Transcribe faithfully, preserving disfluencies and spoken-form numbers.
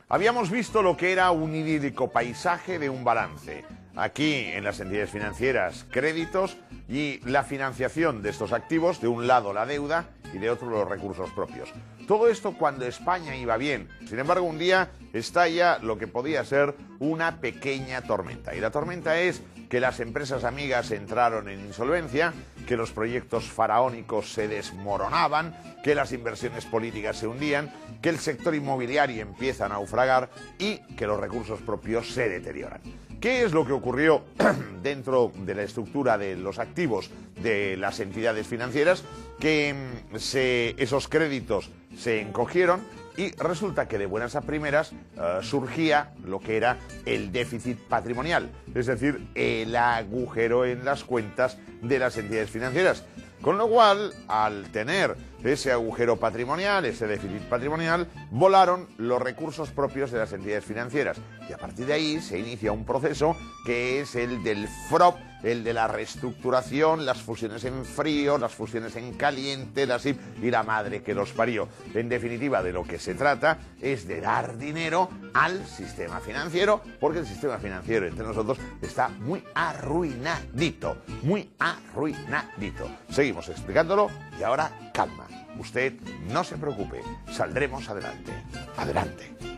Habíamos visto lo que era un idílico paisaje de un balance. Aquí, en las entidades financieras, créditos y la financiación de estos activos, de un lado la deuda y de otro los recursos propios. Todo esto cuando España iba bien. Sin embargo, un día estalla lo que podía ser una pequeña tormenta. Y la tormenta es que las empresas amigas entraron en insolvencia, que los proyectos faraónicos se desmoronaban, que las inversiones políticas se hundían, que el sector inmobiliario empieza a naufragar y que los recursos propios se deterioran. ¿Qué es lo que ocurrió dentro de la estructura de los activos de las entidades financieras? Que se, esos créditos se encogieron y resulta que de buenas a primeras uh, surgía lo que era el déficit patrimonial, es decir, el agujero en las cuentas de las entidades financieras. Con lo cual, al tener ese agujero patrimonial, ese déficit patrimonial, volaron los recursos propios de las entidades financieras. Y a partir de ahí se inicia un proceso que es el del F R O P, el de la reestructuración, las fusiones en frío, las fusiones en caliente, las I P y la madre que los parió. En definitiva, de lo que se trata es de dar dinero al sistema financiero, porque el sistema financiero entre nosotros está muy arruinadito, muy arruinadito. Seguimos explicándolo y ahora calma. Usted no se preocupe, saldremos adelante. Adelante.